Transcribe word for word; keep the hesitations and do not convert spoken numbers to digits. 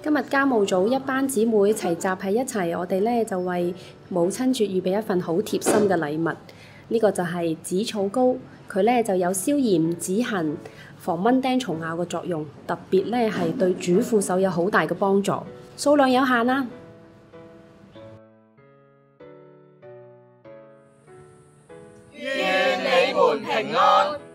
今日家務組一班姊妹齊集喺一齊，我哋咧就為母親節預備一份好貼心嘅禮物。呢個就係紫草膏，佢咧就有消炎止痕、防蚊叮蟲咬嘅作用，特別咧係對主婦手有好大嘅幫助。數量有限啦。 願你們平安。